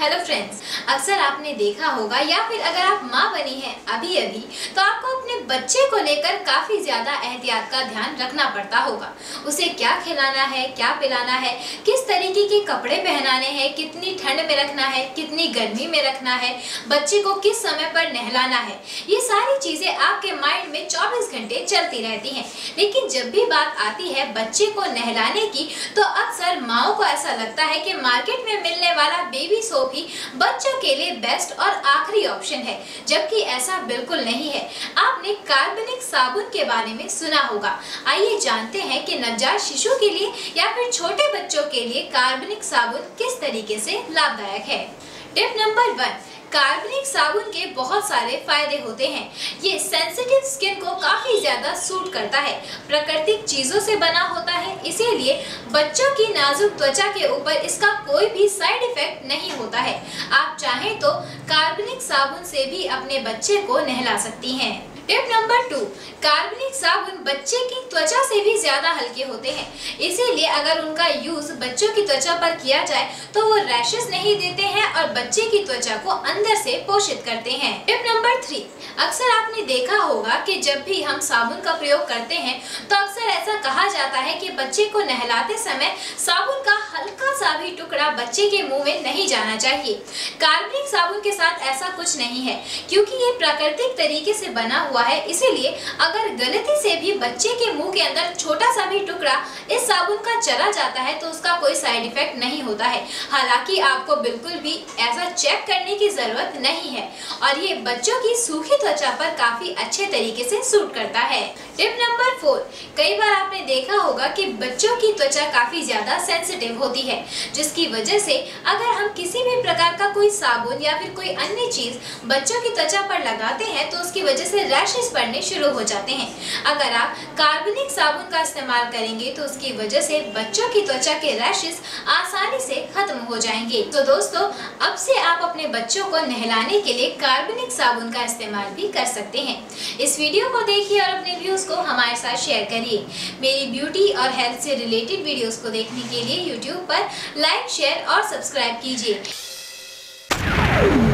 Hello friends, अक्सर आपने देखा होगा या फिर अगर आप माँ बनी हैं अभी अभी तो आपको अपने बच्चे को लेकर काफी ज्यादा एहतियात का ध्यान रखना पड़ता होगा। उसे क्या खिलाना है, क्या पिलाना है, किस तरीके के कपड़े पहनाने हैं, कितनी ठंड में रखना है, कितनी गर्मी में रखना है, बच्चे को किस समय पर नहलाना है, ये सारी चीजें आपके माइंड में 24 घंटे चलती रहती हैं। लेकिन जब भी बात आती है बच्चे को नहलाने की तो अक्सर माओ को ऐसा लगता है कि मार्केट में मिलने वाला बेबी सोप ही बच्चों के लिए बेस्ट और आखिरी ऑप्शन है, जबकि ऐसा बिल्कुल नहीं है। आपने कार्बनिक साबुन के बारे में सुना होगा। आइए जानते हैं कि नवजात शिशु के लिए या फिर छोटे बच्चों के लिए कार्बनिक साबुन किस तरीके से लाभदायक है। टिप नंबर 1, कार्बनिक साबुन के बहुत सारे फायदे होते हैं। ये सेंसिटिव स्किन को काफी ज्यादा सूट करता है, प्राकृतिक चीजों से बना होता है, इसीलिए बच्चों की नाजुक त्वचा के ऊपर इसका कोई भी साइड इफेक्ट नहीं होता है। आप चाहें तो कार्बनिक साबुन से भी अपने बच्चे को नहला सकती हैं। टिप नंबर 2, कार्बनिक साबुन बच्चे की त्वचा से भी ज्यादा हल्के होते हैं, इसीलिए अगर उनका यूज बच्चों की त्वचा पर किया जाए तो वो रैशेस नहीं देते हैं और बच्चे की त्वचा को अंदर से पोषित करते हैं। टिप नंबर 3, अक्सर आपने देखा होगा कि जब भी हम साबुन का प्रयोग करते हैं तो अक्सर ऐसा कहा जाता है कि बच्चे को नहलाते समय साबुन का हल्का सा भी टुकड़ा बच्चे के मुंह में नहीं जाना चाहिए। कार्बनिक साबुन के साथ ऐसा कुछ नहीं है, क्योंकि ये प्राकृतिक तरीके से बना हुआ है, इसीलिए अगर गलती से भी बच्चे के मुंह के अंदर छोटा सा भी टुकड़ा इस साबुन का चला जाता है तो उसका कोई साइड इफेक्ट नहीं होता है। हालांकि आपको बिल्कुल भी ऐसा चेक करने की जरूरत नहीं है और ये बच्चों की सूखी त्वचा पर काफी अच्छे तरीके से सूट करता है। टिप नंबर 4, कई बार आपने देखा होगा कि बच्चों की त्वचा काफी ज्यादा सेंसिटिव होती है, जिसकी वजह से अगर हम किसी भी प्रकार का कोई साबुन या फिर कोई अन्य चीज बच्चों की त्वचा पर लगाते हैं तो उसकी वजह से रैशेस पड़ने शुरू हो जाते हैं। अगर आप कार्बनिक साबुन का इस्तेमाल करेंगे तो उसकी वजह से बच्चों की त्वचा के रैशेस आसानी से खत्म हो जाएंगे। तो दोस्तों, अब से आप अपने बच्चों को नहलाने के लिए कार्बनिक साबुन का इस्तेमाल भी कर सकते हैं। इस वीडियो को देखिए और अपने व्यूज को हमारे साथ शेयर करिए। मेरी ब्यूटी और हेल्थ से रिलेटेड वीडियोस को देखने के लिए यूट्यूब पर लाइक, शेयर और सब्सक्राइब कीजिए।